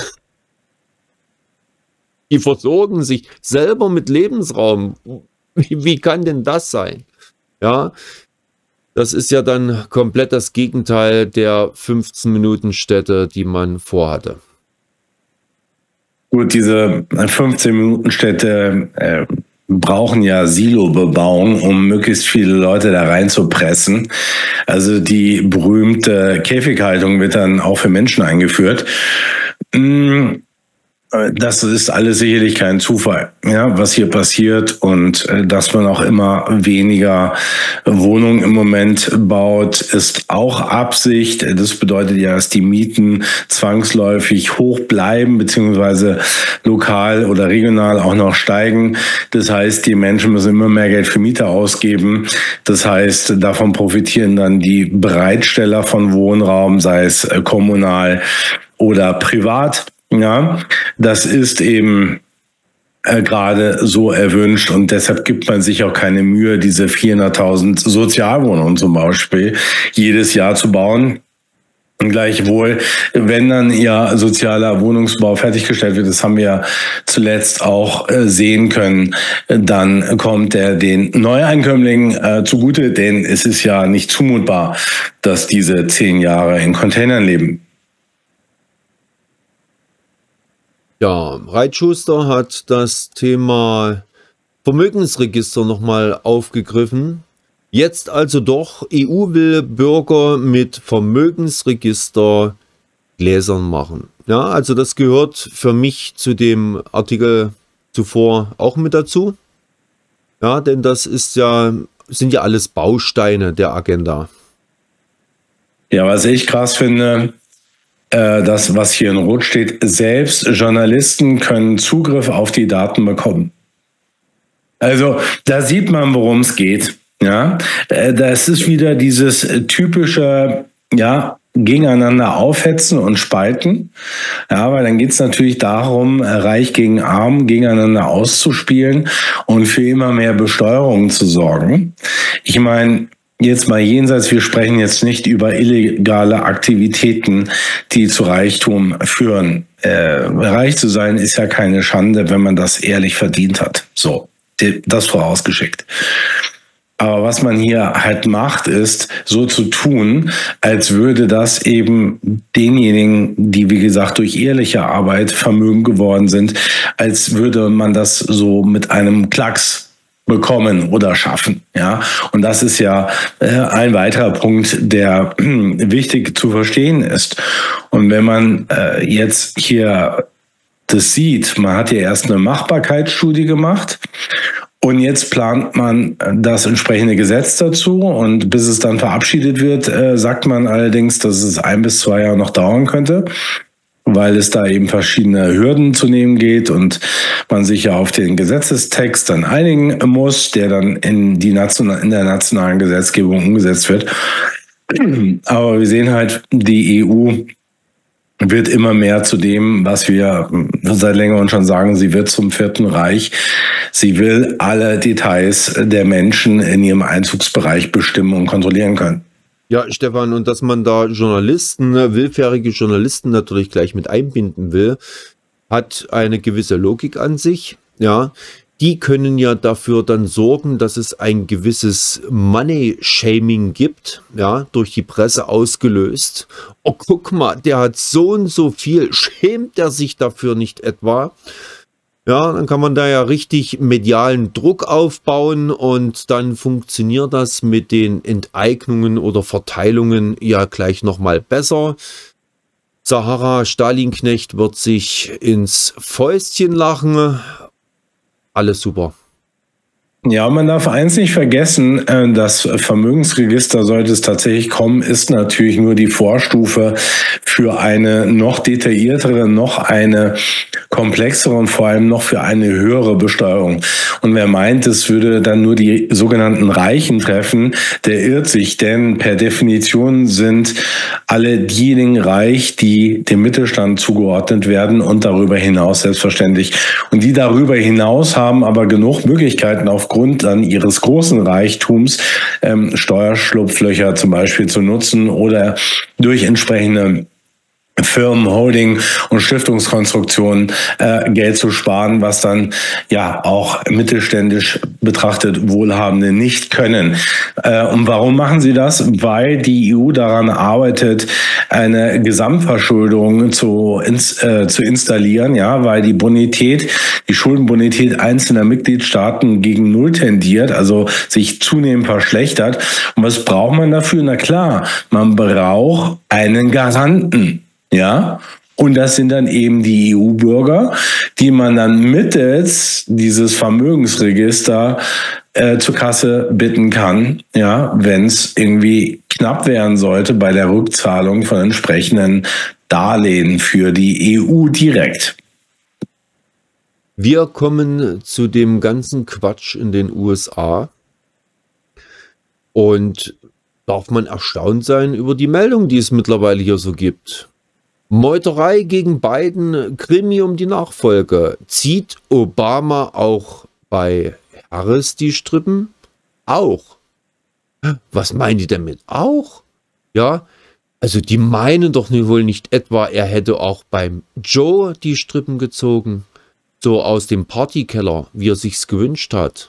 Die versorgen sich selber mit Lebensraum. Wie, wie kann denn das sein? Ja, das ist ja dann komplett das Gegenteil der fünfzehn-Minuten-Städte, die man vorhatte. Gut, diese fünfzehn-Minuten-Städte äh, brauchen ja Silobebauung, um möglichst viele Leute da reinzupressen. Also die berühmte Käfighaltung wird dann auch für Menschen eingeführt. Das ist alles sicherlich kein Zufall, ja, was hier passiert und äh, dass man auch immer weniger Wohnungen im Moment baut, ist auch Absicht. Das bedeutet ja, dass die Mieten zwangsläufig hoch bleiben, beziehungsweise lokal oder regional auch noch steigen. Das heißt, die Menschen müssen immer mehr Geld für Miete ausgeben. Das heißt, davon profitieren dann die Bereitsteller von Wohnraum, sei es äh, kommunal oder privat. Ja, das ist eben äh, gerade so erwünscht und deshalb gibt man sich auch keine Mühe, diese vierhunderttausend Sozialwohnungen zum Beispiel jedes Jahr zu bauen. Und gleichwohl, wenn dann ja sozialer Wohnungsbau fertiggestellt wird, das haben wir ja zuletzt auch äh, sehen können, dann kommt er den Neueinkömmlingen äh, zugute, denn es ist ja nicht zumutbar, dass diese zehn Jahre in Containern leben. Ja, Reitschuster hat das Thema Vermögensregister nochmal aufgegriffen. Jetzt also doch, E U will Bürger mit Vermögensregister Gläsern machen. Ja, also das gehört für mich zu dem Artikel zuvor auch mit dazu. Ja, denn das ist ja, sind ja alles Bausteine der Agenda. Ja, was ich krass finde, das, was hier in Rot steht, selbst Journalisten können Zugriff auf die Daten bekommen. Also da sieht man, worum es geht. Ja, das ist wieder dieses typische, ja, gegeneinander aufhetzen und spalten. Ja, weil dann geht es natürlich darum, Reich gegen Arm gegeneinander auszuspielen und für immer mehr Besteuerung zu sorgen. Ich meine, jetzt mal jenseits, wir sprechen jetzt nicht über illegale Aktivitäten, die zu Reichtum führen. Äh, reich zu sein ist ja keine Schande, wenn man das ehrlich verdient hat. So, das vorausgeschickt. Aber was man hier halt macht, ist so zu tun, als würde das eben denjenigen, die wie gesagt durch ehrliche Arbeit vermögend geworden sind, als würde man das so mit einem Klacks bekommen oder schaffen, ja. Und das ist ja äh, ein weiterer Punkt, der äh, wichtig zu verstehen ist. Und wenn man äh, jetzt hier das sieht, man hat ja erst eine Machbarkeitsstudie gemacht und jetzt plant man das entsprechende Gesetz dazu und bis es dann verabschiedet wird, äh, sagt man allerdings, dass es ein bis zwei Jahre noch dauern könnte, weil es da eben verschiedene Hürden zu nehmen geht und man sich ja auf den Gesetzestext dann einigen muss, der dann in, die Nation, in der nationalen Gesetzgebung umgesetzt wird. Aber wir sehen halt, die E U wird immer mehr zu dem, was wir seit längerem schon sagen, sie wird zum Vierten Reich. Sie will alle Details der Menschen in ihrem Einzugsbereich bestimmen und kontrollieren können. Ja, Stefan, und dass man da Journalisten, ne, willfährige Journalisten natürlich gleich mit einbinden will, hat eine gewisse Logik an sich. Ja, die können ja dafür dann sorgen, dass es ein gewisses Money-Shaming gibt, ja, durch die Presse ausgelöst. Oh, guck mal, der hat so und so viel, schämt er sich dafür nicht etwa? Ja, dann kann man da ja richtig medialen Druck aufbauen und dann funktioniert das mit den Enteignungen oder Verteilungen ja gleich nochmal besser. Sahara Stalinknecht wird sich ins Fäustchen lachen. Alles super. Ja, man darf eins nicht vergessen, das Vermögensregister, sollte es tatsächlich kommen, ist natürlich nur die Vorstufe für eine noch detailliertere, noch eine komplexere und vor allem noch für eine höhere Besteuerung. Und wer meint, es würde dann nur die sogenannten Reichen treffen, der irrt sich, denn per Definition sind alle diejenigen reich, die dem Mittelstand zugeordnet werden und darüber hinaus selbstverständlich. Und die darüber hinaus haben aber genug Möglichkeiten, aufgrund dann ihres großen Reichtums ähm, Steuerschlupflöcher zum Beispiel zu nutzen oder durch entsprechende Firmen, Holding und Stiftungskonstruktionen äh, Geld zu sparen, was dann ja auch mittelständisch betrachtet Wohlhabende nicht können. Äh, und warum machen sie das? Weil die E U daran arbeitet, eine Gesamtverschuldung zu, ins, äh, zu installieren, ja, weil die Bonität, die Schuldenbonität einzelner Mitgliedstaaten gegen Null tendiert, also sich zunehmend verschlechtert. Und was braucht man dafür? Na klar, man braucht einen Garanten. Ja, und das sind dann eben die E U-Bürger, die man dann mittels dieses Vermögensregister äh, zur Kasse bitten kann, ja, wenn es irgendwie knapp werden sollte bei der Rückzahlung von entsprechenden Darlehen für die E U direkt. Wir kommen zu dem ganzen Quatsch in den U S A und darf man erstaunt sein über die Meldung, die es mittlerweile hier so gibt. Meuterei gegen Biden, Krimi um die Nachfolge. Zieht Obama auch bei Harris die Strippen? Auch. Was meinen die damit? Auch? Ja, also die meinen doch wohl nicht etwa, er hätte auch beim Joe die Strippen gezogen. So aus dem Partykeller, wie er sich's gewünscht hat.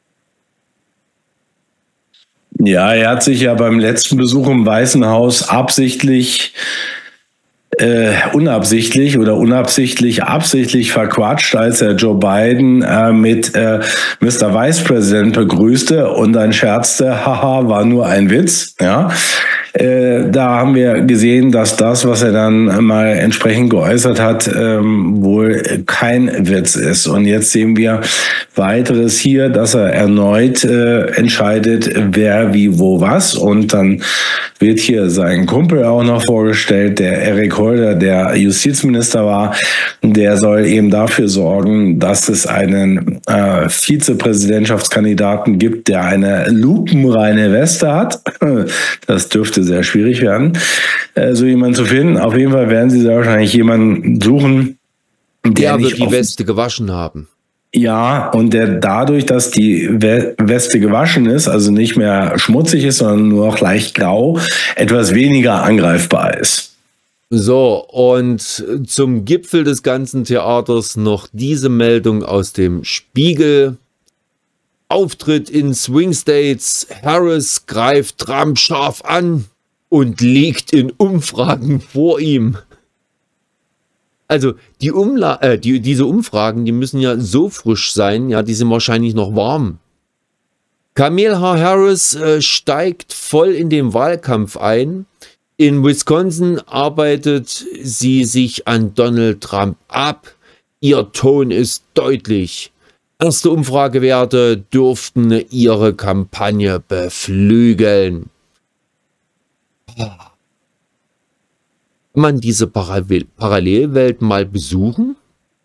Ja, er hat sich ja beim letzten Besuch im Weißen Haus absichtlich Äh, unabsichtlich oder unabsichtlich absichtlich verquatscht, als er Joe Biden äh, mit äh, Mister Vice President begrüßte und dann scherzte, haha, war nur ein Witz, ja. Äh, da haben wir gesehen, dass das, was er dann mal entsprechend geäußert hat, ähm, wohl kein Witz ist. Und jetzt sehen wir weiteres hier, dass er erneut äh, entscheidet, wer, wie, wo, was. Und dann wird hier sein Kumpel auch noch vorgestellt, der Eric Holder, der Justizminister war. Der soll eben dafür sorgen, dass es einen äh, Vizepräsidentschaftskandidaten gibt, der eine lupenreine Weste hat. Das dürfte sehr schwierig werden, äh, so jemanden zu finden. Auf jeden Fall werden sie sehr wahrscheinlich jemanden suchen, der, der wird die Weste gewaschen haben. Ja, und der dadurch, dass die Weste gewaschen ist, also nicht mehr schmutzig ist, sondern nur noch leicht grau, etwas weniger angreifbar ist. So, und zum Gipfel des ganzen Theaters noch diese Meldung aus dem Spiegel. Auftritt in Swing States. Harris greift Trump scharf an und liegt in Umfragen vor ihm. Also die Umla äh, die, diese Umfragen, die müssen ja so frisch sein, ja, die sind wahrscheinlich noch warm. Kamala Harris äh, steigt voll in den Wahlkampf ein. In Wisconsin arbeitet sie sich an Donald Trump ab. Ihr Ton ist deutlich. Erste Umfragewerte dürften ihre Kampagne beflügeln. Kann man diese Parallel Parallelwelt mal besuchen?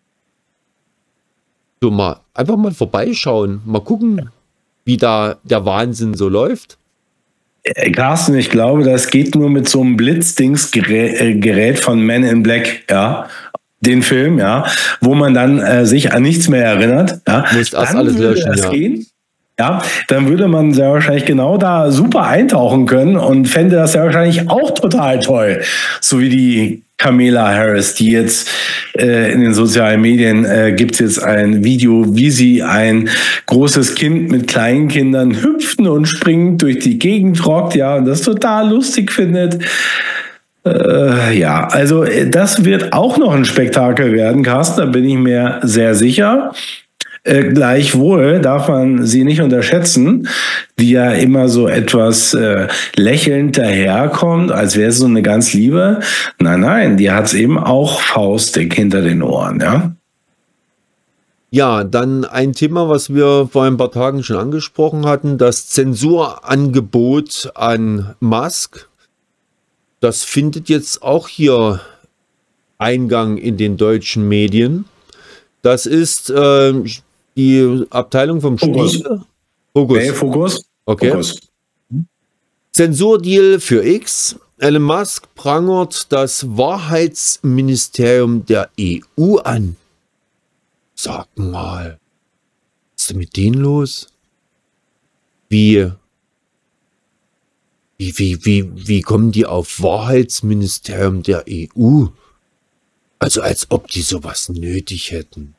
So mal, einfach mal vorbeischauen, mal gucken, wie da der Wahnsinn so läuft. Carsten, ich glaube, das geht nur mit so einem Blitzdingsgerät von Men in Black, ja, den Film, ja, wo man dann äh, sich an nichts mehr erinnert. Ja. Du musst erst Dann alles löschen, das ja. Gehen. ja, dann würde man sehr wahrscheinlich genau da super eintauchen können und fände das ja wahrscheinlich auch total toll. So wie die Kamala Harris, die jetzt äh, in den sozialen Medien äh, gibt es jetzt ein Video, wie sie ein großes Kind mit kleinen Kindern hüpfen und springend durch die Gegend rockt, ja, und das total lustig findet. Äh, ja, also das wird auch noch ein Spektakel werden, Carsten, da bin ich mir sehr sicher. Äh, gleichwohl darf man sie nicht unterschätzen, die ja immer so etwas äh, lächelnd daherkommt, als wäre sie so eine ganz Liebe. Nein, nein, die hat es eben auch faustig hinter den Ohren, ja. Ja, dann ein Thema, was wir vor ein paar Tagen schon angesprochen hatten, das Zensurangebot an Musk. Das findet jetzt auch hier Eingang in den deutschen Medien. Das ist äh, die Abteilung vom Spiegel. Fokus. Hey, Fokus. Okay. Fokus. Zensurdeal für X. Elon Musk prangert das Wahrheitsministerium der E U an. Sag mal, was ist denn mit denen los? Wie, wie, wie, wie, wie kommen die auf Wahrheitsministerium der E U? Also als ob die sowas nötig hätten.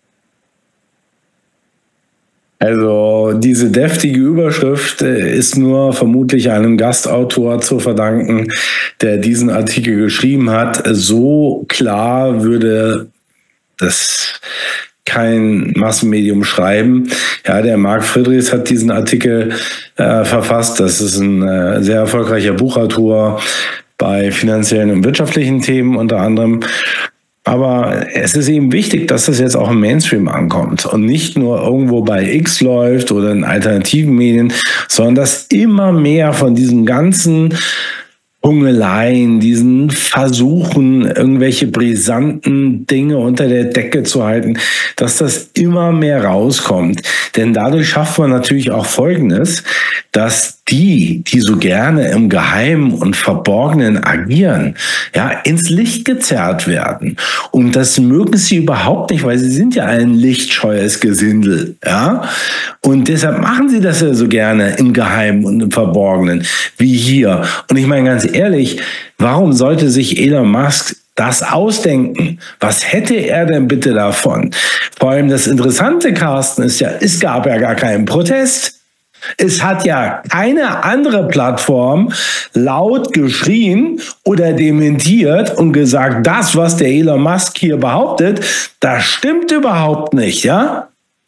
Also diese deftige Überschrift ist nur vermutlich einem Gastautor zu verdanken, der diesen Artikel geschrieben hat. So klar würde das kein Massenmedium schreiben. Ja, der Marc Friedrichs hat diesen Artikel äh, verfasst. Das ist ein äh, sehr erfolgreicher Buchautor bei finanziellen und wirtschaftlichen Themen unter anderem. Aber es ist eben wichtig, dass das jetzt auch im Mainstream ankommt und nicht nur irgendwo bei X läuft oder in alternativen Medien, sondern dass immer mehr von diesen ganzen Hungeleien, diesen Versuchen, irgendwelche brisanten Dinge unter der Decke zu halten, dass das immer mehr rauskommt. Denn dadurch schafft man natürlich auch Folgendes, dass die, die so gerne im Geheimen und Verborgenen agieren, ja, ins Licht gezerrt werden. Und das mögen sie überhaupt nicht, weil sie sind ja ein lichtscheues Gesindel, ja. Und deshalb machen sie das ja so gerne im Geheimen und im Verborgenen, wie hier. Und ich meine ganz ehrlich, warum sollte sich Elon Musk das ausdenken? Was hätte er denn bitte davon? Vor allem das Interessante, Carsten, ist ja, es gab ja gar keinen Protest. Es hat ja keine andere Plattform laut geschrien oder dementiert und gesagt, das, was der Elon Musk hier behauptet, das stimmt überhaupt nicht, ja?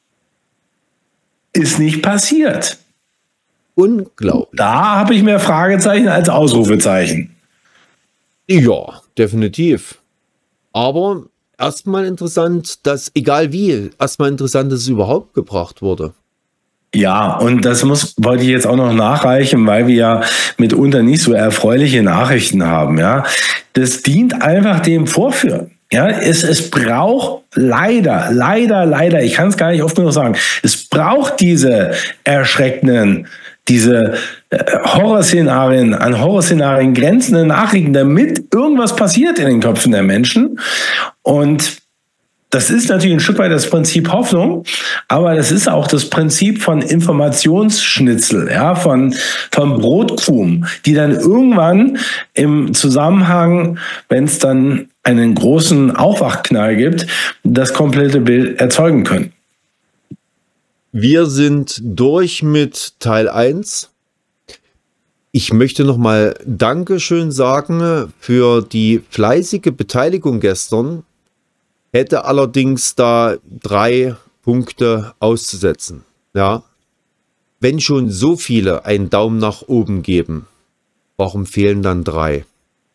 Ist nicht passiert. Unglaublich. Da habe ich mehr Fragezeichen als Ausrufezeichen. Ja, definitiv. Aber erstmal interessant, dass, egal wie, erstmal interessant, dass es überhaupt gebracht wurde. Ja, und das muss, wollte ich jetzt auch noch nachreichen, weil wir ja mitunter nicht so erfreuliche Nachrichten haben, ja. Das dient einfach dem Vorführen. Ja, es, es braucht leider, leider, leider, ich kann es gar nicht oft genug sagen, es braucht diese erschreckenden, diese äh, Horrorszenarien, an Horrorszenarien grenzende Nachrichten, damit irgendwas passiert in den Köpfen der Menschen. Und das ist natürlich ein Stück weit das Prinzip Hoffnung, aber das ist auch das Prinzip von Informationsschnitzel, ja, von, von Brotkrumen, die dann irgendwann im Zusammenhang, wenn es dann einen großen Aufwachknall gibt, das komplette Bild erzeugen können. Wir sind durch mit Teil eins. Ich möchte nochmal Dankeschön sagen für die fleißige Beteiligung gestern. Hätte allerdings da drei Punkte auszusetzen. Ja, wenn schon so viele einen Daumen nach oben geben, warum fehlen dann drei?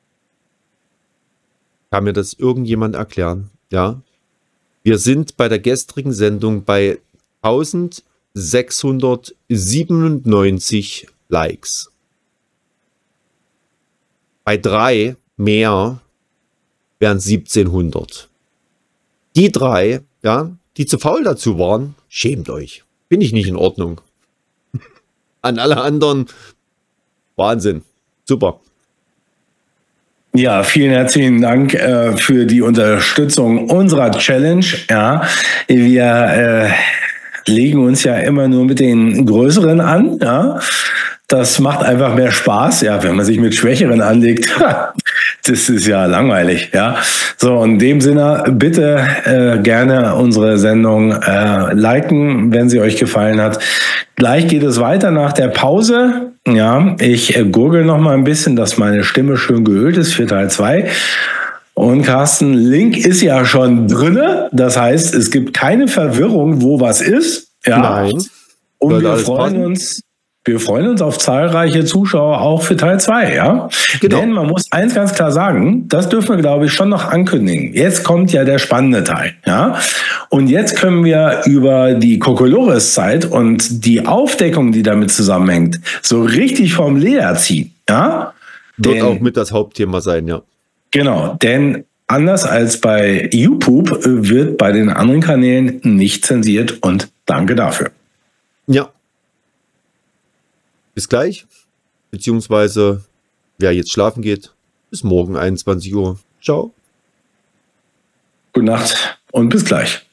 Kann mir das irgendjemand erklären? Ja, wir sind bei der gestrigen Sendung bei eintausendsechshundertsiebenundneunzig Likes. Bei drei mehr wären siebzehnhundert. Die drei, ja, die zu faul dazu waren, schämt euch. Bin ich nicht in Ordnung. An alle anderen, Wahnsinn. Super. Ja, vielen herzlichen Dank äh, für die Unterstützung unserer Challenge. Ja, wir äh, legen uns ja immer nur mit den Größeren an, ja. Das macht einfach mehr Spaß, ja, wenn man sich mit Schwächeren anlegt. Das ist ja langweilig, ja. So, in dem Sinne, bitte äh, gerne unsere Sendung äh, liken, wenn sie euch gefallen hat. Gleich geht es weiter nach der Pause. Ja, ich äh, gurgel noch mal ein bisschen, dass meine Stimme schön geölt ist für Teil zwei. Und Carsten, Link ist ja schon drinne. Das heißt, es gibt keine Verwirrung, wo was ist. Ja. Nein. Und wir freuen uns. Wir freuen uns auf zahlreiche Zuschauer auch für Teil zwei, ja? Genau. Denn man muss eins ganz klar sagen, das dürfen wir, glaube ich, schon noch ankündigen. Jetzt kommt ja der spannende Teil, ja? Und jetzt können wir über die Kokolores-Zeit und die Aufdeckung, die damit zusammenhängt, so richtig vom Leder ziehen, ja? Wird denn, auch mit das Hauptthema sein, ja. Genau, denn anders als bei YouTube wird bei den anderen Kanälen nicht zensiert und danke dafür. Ja. Bis gleich, beziehungsweise wer jetzt schlafen geht, bis morgen einundzwanzig Uhr. Ciao. Gute Nacht und bis gleich.